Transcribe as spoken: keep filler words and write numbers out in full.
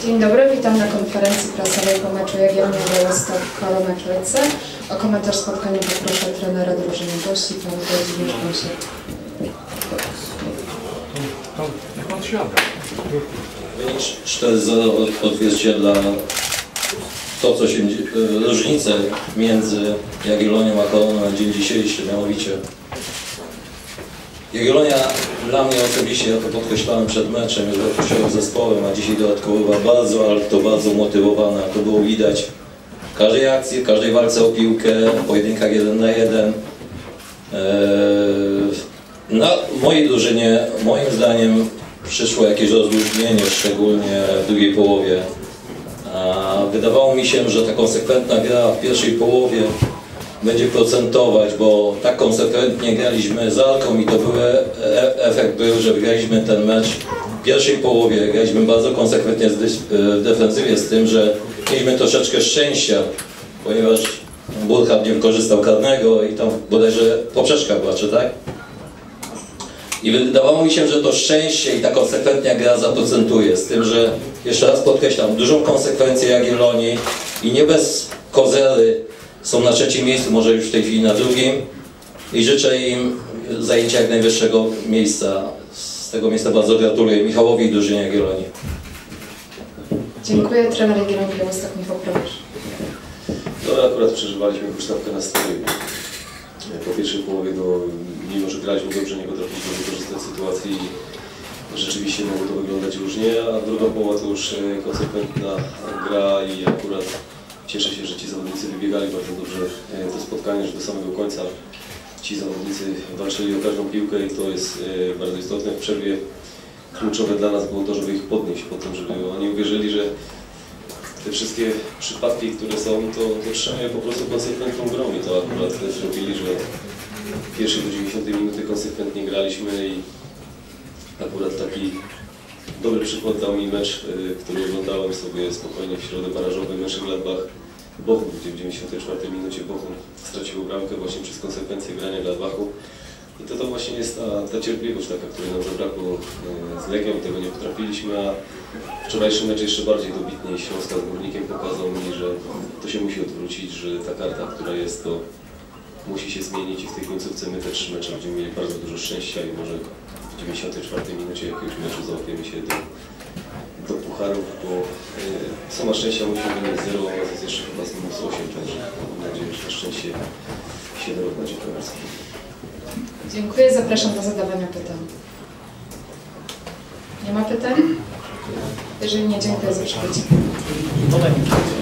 Dzień dobry, witam na konferencji prasowej po meczu Jagiellonia Białystok Kolomek Lecce. O komentarz spotkania poproszę trenera drużyny gości, pan Włodzimierz Gąsiek. Jak on siada? Wynik cztery zero odzwierciedla to, co się różnicę między Jagiellonią a Koloną na dzień dzisiejszy, mianowicie Jagiellonia dla mnie osobiście, ja to podkreślałem przed meczem, jest wartościowym zespołem, a dzisiaj dodatkowo była bardzo, ale to bardzo umotywowana. To było widać w każdej akcji, w każdej walce o piłkę, w pojedynkach jeden na jeden. Na mojej drużynie, moim zdaniem, przyszło jakieś rozluźnienie, szczególnie w drugiej połowie. Wydawało mi się, że ta konsekwentna gra w pierwszej połowie będzie procentować, bo tak konsekwentnie graliśmy z Alką i to był efekt był, że wygraliśmy ten mecz w pierwszej połowie. Graliśmy bardzo konsekwentnie w defensywie z tym, że mieliśmy troszeczkę szczęścia, ponieważ Burkhardt nie wykorzystał karnego i tam bodajże poprzeczka była, czy tak? I wydawało mi się, że to szczęście i ta konsekwentna gra zaprocentuje, z tym, że jeszcze raz podkreślam, dużą konsekwencję Jagiellonii i nie bez kozery są na trzecim miejscu, może już w tej chwili na drugim i życzę im zajęcia jak najwyższego miejsca. Z tego miejsca bardzo gratuluję Michałowi i drużynie Jagiellonii. Dziękuję. Trener Jagiellonii Białystok, Michał Probierz. No, akurat przeżywaliśmy huśtawkę nastroju. Po pierwszej połowie, no, mimo że graliśmy dobrze, nie potrafiliśmy wykorzystać sytuacji. Rzeczywiście mogło to wyglądać różnie, a druga połowa to już konsekwentna gra i akurat cieszę się, że ci zawodnicy wybiegali bardzo dobrze to spotkanie, że do samego końca ci zawodnicy walczyli o każdą piłkę i to jest bardzo istotne. W przerwie kluczowe dla nas było to, żeby ich podnieść po tym, żeby oni uwierzyli, że te wszystkie przypadki, które są, to, to trzeba je po prostu konsekwentną grą i to akurat zrobili, że w pierwszej do dziewięćdziesiątej minuty konsekwentnie graliśmy i akurat taki dobry przykład dał mi mecz, który oglądałem sobie spokojnie w środę barażowy, mecz Gladbach-Bochum, gdzie w dziewięćdziesiątej czwartej minucie Bochum stracił bramkę właśnie przez konsekwencje grania Gladbachu. I to, to właśnie jest ta, ta cierpliwość taka, której nam zabrakło z Legią, tego nie potrafiliśmy, a wczorajszy mecz jeszcze bardziej dobitnie Śląska z Górnikiem pokazał mi, że to się musi odwrócić, że ta karta, która jest, to musi się zmienić i w tej końcówce my te trzy mecze będziemy mieli bardzo dużo szczęścia i może w dziewięćdziesiątej czwartej minucie jakiegoś meczu załapiemy się do, do pucharów, bo y, sama szczęścia musimy mieć zero, a to jest jeszcze chyba z minus osiem, także mam nadzieję, że to szczęście się dorodna. Dziękuję bardzo. Dziękuję. Zapraszam do zadawania pytań. Nie ma pytań? Jeżeli nie, dziękuję za przybycie.